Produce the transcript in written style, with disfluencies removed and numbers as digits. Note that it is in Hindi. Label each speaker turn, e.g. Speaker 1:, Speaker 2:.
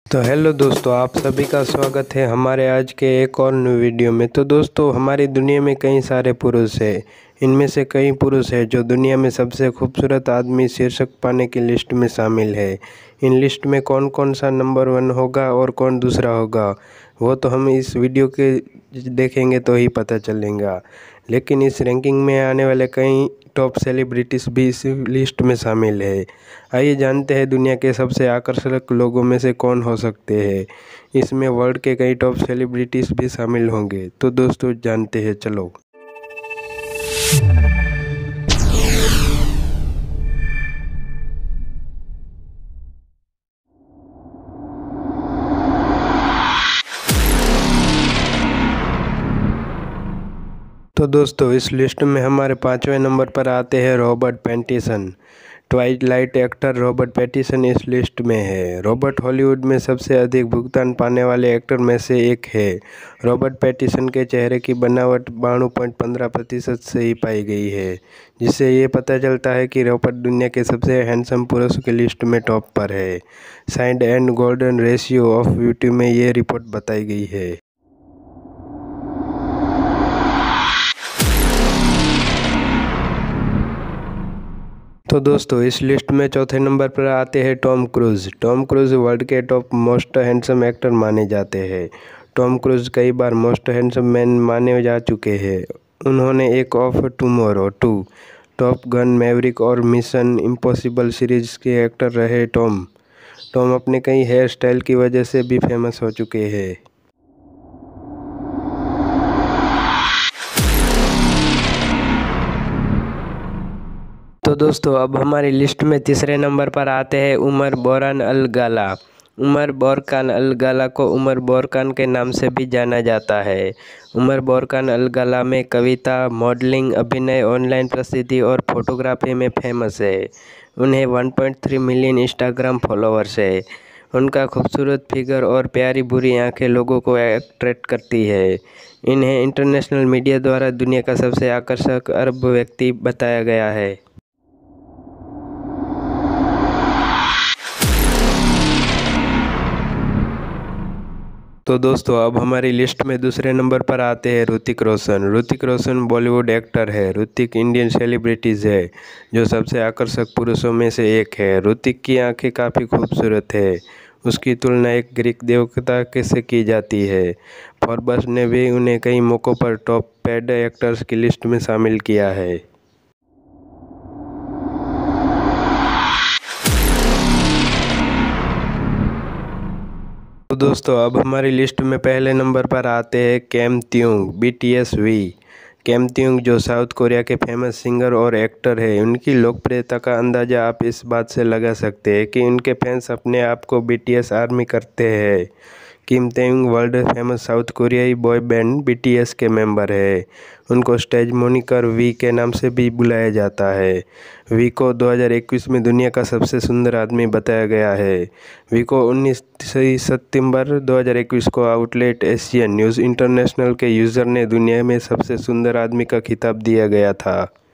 Speaker 1: तो हेलो दोस्तों, आप सभी का स्वागत है हमारे आज के एक और न्यू वीडियो में। तो दोस्तों, हमारी दुनिया में कई सारे पुरुष हैं। इनमें से कई पुरुष हैं जो दुनिया में सबसे खूबसूरत आदमी शीर्षक पाने की लिस्ट में शामिल है। इन लिस्ट में कौन कौन सा नंबर 1 होगा और कौन दूसरा होगा, वो तो हम इस वीडियो के देखेंगे तो ही पता चलेगा। लेकिन इस रैंकिंग में आने वाले कई टॉप सेलिब्रिटीज़ भी इस लिस्ट में शामिल है। आइए जानते हैं दुनिया के सबसे आकर्षक लोगों में से कौन हो सकते हैं। इसमें वर्ल्ड के कई टॉप सेलिब्रिटीज़ भी शामिल होंगे। तो दोस्तों जानते हैं, चलो। तो दोस्तों, इस लिस्ट में हमारे 5वें नंबर पर आते हैं Robert Pattinson. Twilight actor Robert Pattinson इस लिस्ट में है। रॉबर्ट हॉलीवुड में सबसे अधिक भुगतान पाने वाले एक्टर में से एक है। रॉबर्ट पैटिंसन के चेहरे की बनावट 92.15% से ही पाई गई है, जिससे ये पता चलता है कि रॉबर्ट दुनिया के सबसे हैंडसम पुरुषों की लिस्ट में टॉप पर है। Side and golden ratio of beauty में ये रिपोर्ट बताई गई है। तो दोस्तों, इस लिस्ट में चौथे नंबर पर आते हैं Tom Cruise. Tom Cruise world के टॉप मोस्ट हैंडसम एक्टर माने जाते हैं। टॉम क्रूज कई बार मोस्ट हैंडसम मैन माने जा चुके हैं। उन्होंने एक of Tomorrow 2, Top Gun Maverick और मिशन इम्पॉसिबल सीरीज के एक्टर रहे। टॉम अपने कई हेयर स्टाइल की वजह से भी फेमस हो चुके हैं। तो दोस्तों, अब हमारी लिस्ट में तीसरे नंबर पर आते हैं उमर बोरकान अल गाला। उमर बोरकान अल गाला को उमर बोरकान के नाम से भी जाना जाता है। उमर बोरकान अल गाला में कविता, मॉडलिंग, अभिनय, ऑनलाइन प्रसिद्धि और फोटोग्राफी में फेमस है। उन्हें 1.3 मिलियन इंस्टाग्राम फॉलोअर्स है। उनका खूबसूरत फिगर और प्यारी बुरी आंखें लोगों को अट्रैक्ट करती है। इन्हें इंटरनेशनल मीडिया द्वारा दुनिया का सबसे आकर्षक अरब व्यक्ति बताया गया है। तो दोस्तों, अब हमारी लिस्ट में दूसरे नंबर पर आते हैं ऋतिक रोशन। ऋतिक रोशन बॉलीवुड एक्टर है। ऋतिक इंडियन सेलिब्रिटीज़ है जो सबसे आकर्षक पुरुषों में से एक है। ऋतिक की आंखें काफ़ी खूबसूरत है। उसकी तुलना एक ग्रीक देवता के से की जाती है। फोर्ब्स ने भी उन्हें कई मौक़ों पर टॉप पेड एक्टर्स की लिस्ट में शामिल किया है। तो दोस्तों, अब हमारी लिस्ट में पहले नंबर पर आते हैं Kim त्यूंग BTS we. Kim Taehyung जो साउथ कोरिया के फेमस सिंगर और एक्टर है। उनकी लोकप्रियता का अंदाज़ा आप इस बात से लगा सकते हैं कि उनके फैंस अपने आप को BTS आर्मी करते हैं। Kim Taehyung world famous South कोरियाई बॉय बैंड BTS के मेंबर है। उनको स्टेज मोनिकर वी के नाम से भी बुलाया जाता है। वी को 2021 में दुनिया का सबसे सुंदर आदमी बताया गया है। वी को 19 सितंबर 2021 को आउटलेट एशियन न्यूज़ इंटरनेशनल के यूज़र ने दुनिया में सबसे सुंदर आदमी का खिताब दिया गया था।